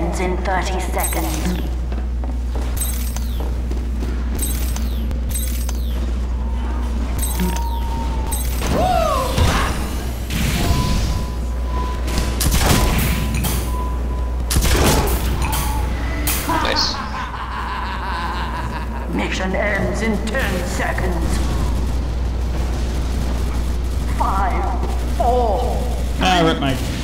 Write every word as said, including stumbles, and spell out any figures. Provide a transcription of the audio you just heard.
ends in thirty seconds. Nice. Mission ends in ten seconds. Five, four. Ah, rip my